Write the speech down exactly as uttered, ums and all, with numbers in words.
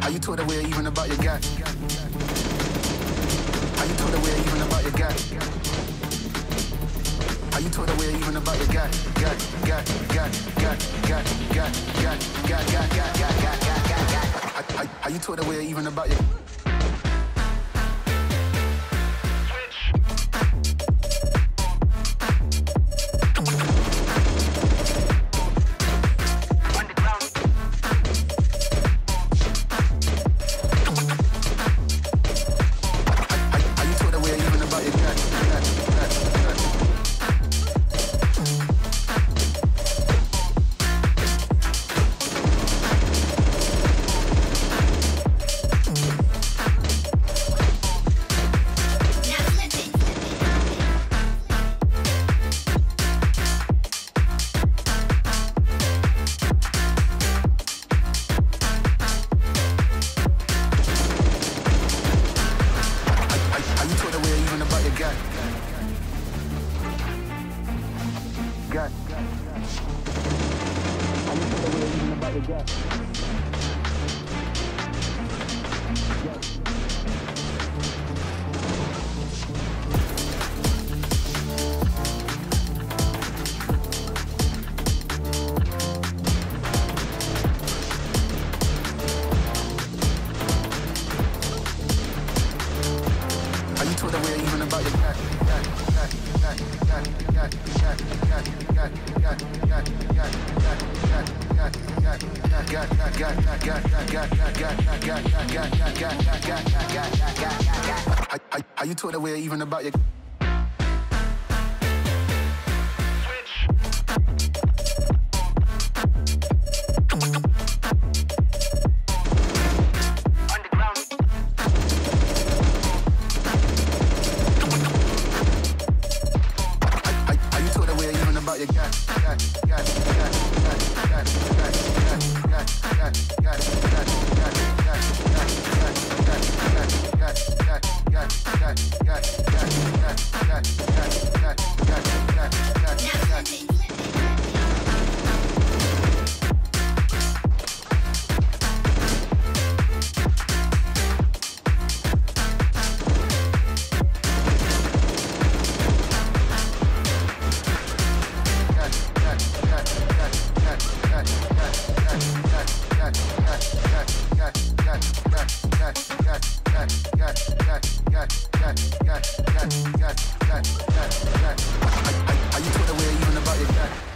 Are you taught aware even about your guy? Are you taught aware even about your guy? Are you taught aware even about your guy? Guy, guy, guy, guy, guy, guy, guy, guy, guy, guy, guy, guy, guy, guy. Are you taught aware even about your? Are you taught aware even about your? Are you taught aware even about your guy?